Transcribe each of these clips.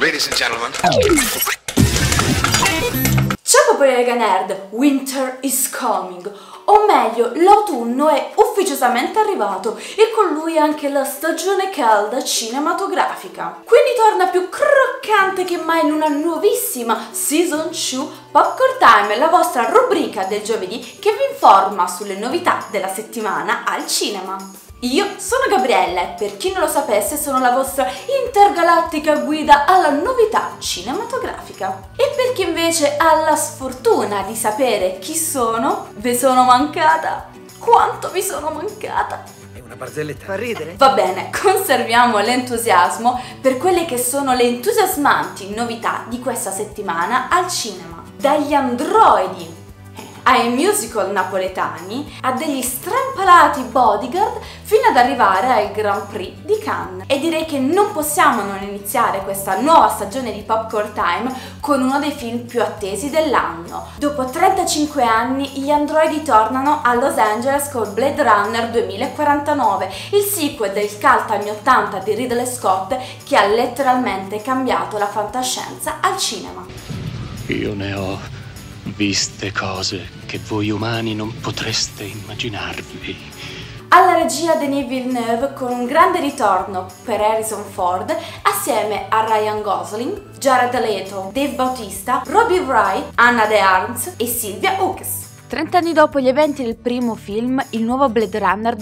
Ladies and gentlemen. Ciao popolo Lega Nerd, Winter is coming, o meglio, l'autunno è ufficiosamente arrivato e con lui anche la stagione calda cinematografica. Quindi torna più croccante che mai in una nuovissima Season 2 Popcorn Time, la vostra rubrica del giovedì che vi informa sulle novità della settimana al cinema. Io sono Gabriella e per chi non lo sapesse sono la vostra intergalattica guida alla novità cinematografica. E per chi invece ha la sfortuna di sapere chi sono, vi sono mancata? Quanto vi sono mancata? È una barzelletta. Fa ridere? Va bene, conserviamo l'entusiasmo per quelle che sono le entusiasmanti novità di questa settimana al cinema. Dagli androidi ai musical napoletani, a degli strampalati bodyguard, fino ad arrivare al Grand Prix di Cannes. E direi che non possiamo non iniziare questa nuova stagione di Popcorn Time con uno dei film più attesi dell'anno. Dopo 35 anni gli androidi tornano a Los Angeles con Blade Runner 2049, il sequel del cult anni 80 di Ridley Scott che ha letteralmente cambiato la fantascienza al cinema. Io ne ho viste cose che voi umani non potreste immaginarvi. Alla regia Denis Villeneuve con un grande ritorno per Harrison Ford assieme a Ryan Gosling, Jared Leto, Dave Bautista, Robbie Wright, Anna de Armas e Sylvia Hoeks. 30 anni dopo gli eventi del primo film, il nuovo Blade Runner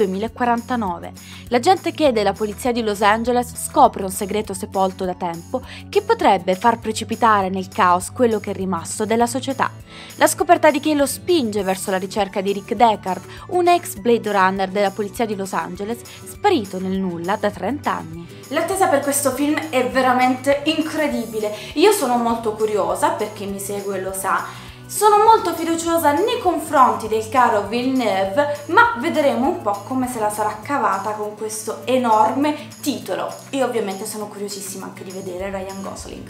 2049. L'agente che della polizia di Los Angeles scopre un segreto sepolto da tempo che potrebbe far precipitare nel caos quello che è rimasto della società. La scoperta di Kay lo spinge verso la ricerca di Rick Deckard, un ex Blade Runner della polizia di Los Angeles, sparito nel nulla da 30 anni. L'attesa per questo film è veramente incredibile. Io sono molto curiosa, per chi mi segue lo sa. Sono molto fiduciosa nei confronti del caro Villeneuve, ma vedremo un po' come se la sarà cavata con questo enorme titolo. E ovviamente sono curiosissima anche di vedere Ryan Gosling.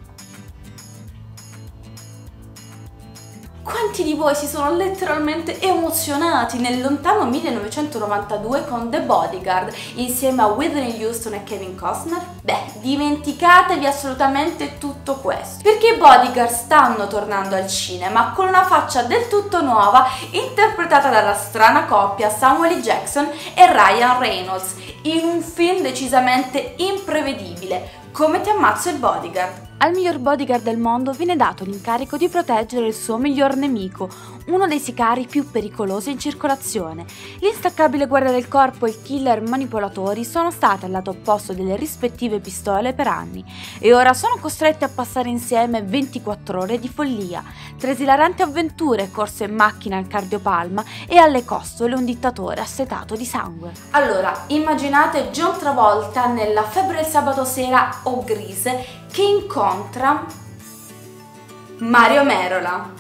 Quanti di voi si sono letteralmente emozionati nel lontano 1992 con The Bodyguard insieme a Whitney Houston e Kevin Costner? Beh, dimenticatevi assolutamente tutto questo, perché i Bodyguard stanno tornando al cinema con una faccia del tutto nuova interpretata dalla strana coppia Samuel L. Jackson e Ryan Reynolds in un film decisamente imprevedibile. Come ti ammazzo il bodyguard? Al miglior bodyguard del mondo viene dato l'incarico di proteggere il suo miglior nemico, uno dei sicari più pericolosi in circolazione. L'instaccabile guardia del corpo e il killer manipolatori sono stati al lato opposto delle rispettive pistole per anni e ora sono costretti a passare insieme 24 ore di follia, tra esilaranti avventure, corse in macchina al cardiopalma e alle costole un dittatore assetato di sangue. Allora, immaginate John Travolta nella Febbre del sabato sera o Grise che incontra Mario Merola.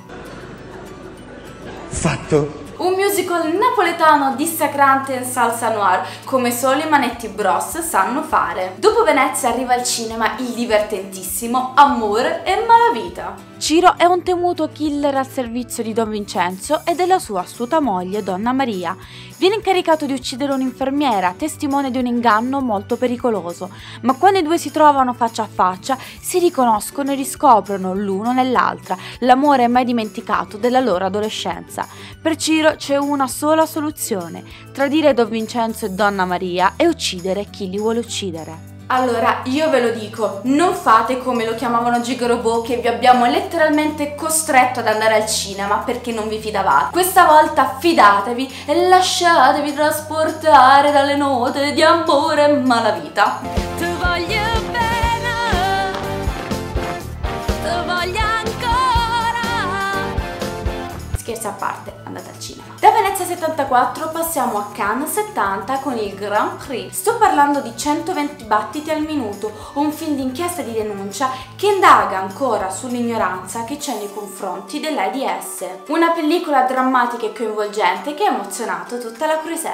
Fatto! Un musical napoletano dissacrante in salsa noir, come solo i Manetti Bros sanno fare. Dopo Venezia arriva al cinema il divertentissimo Amore e Malavita. Ciro è un temuto killer al servizio di Don Vincenzo e della sua astuta moglie, Donna Maria. Viene incaricato di uccidere un'infermiera, testimone di un inganno molto pericoloso, ma quando i due si trovano faccia a faccia, si riconoscono e riscoprono l'uno nell'altra l'amore mai dimenticato della loro adolescenza. Per Ciro c'è una sola soluzione: tradire Don Vincenzo e Donna Maria e uccidere chi li vuole uccidere. Allora, io ve lo dico, non fate come lo chiamavano Gigarobò, che vi abbiamo letteralmente costretto ad andare al cinema perché non vi fidavate. Questa volta fidatevi e lasciatevi trasportare dalle note di Amore e Malavita. Ti voglio bene, ti voglio ancora. Scherzi a parte, andate al cinema. Da Venezia 74 passiamo a Cannes 70 con il Grand Prix. Sto parlando di 120 battiti al minuto, un film d'inchiesta e di denuncia che indaga ancora sull'ignoranza che c'è nei confronti dell'AIDS. Una pellicola drammatica e coinvolgente che ha emozionato tutta la crusette.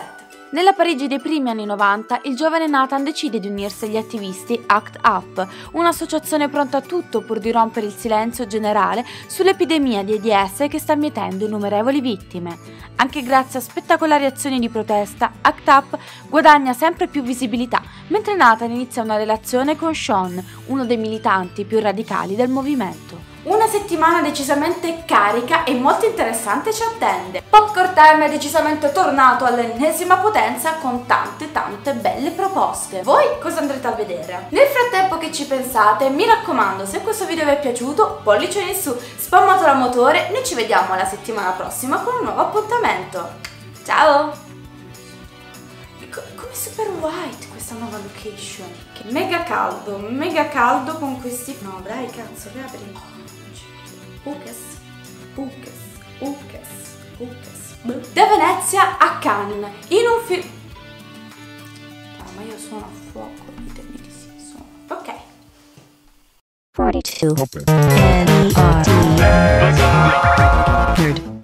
Nella Parigi dei primi anni 90, il giovane Nathan decide di unirsi agli attivisti ACT UP, un'associazione pronta a tutto pur di rompere il silenzio generale sull'epidemia di AIDS che sta mietendo innumerevoli vittime. Anche grazie a spettacolari azioni di protesta, ACT UP guadagna sempre più visibilità, mentre Nathan inizia una relazione con Sean, uno dei militanti più radicali del movimento. Una settimana decisamente carica e molto interessante ci attende. Popcorn Time è decisamente tornato all'ennesima potenza con tante belle proposte. Voi cosa andrete a vedere? Nel frattempo che ci pensate, mi raccomando, se questo video vi è piaciuto, pollice in su, spammatelo a motore, noi ci vediamo la settimana prossima con un nuovo appuntamento. Ciao! Come super white questa nuova location. Che mega caldo con questi... No, dai, cazzo, che apri? Da Venezia a Cannes, in un film... ma io sono a fuoco, ditemi di sì, sono... Ok. 42.